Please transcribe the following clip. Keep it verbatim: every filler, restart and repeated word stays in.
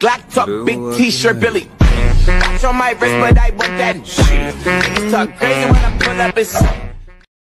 Glock top, big t-shirt, Billie. Watch on my wrist, but I want that shit. Niggas talk crazy when I pull up, it's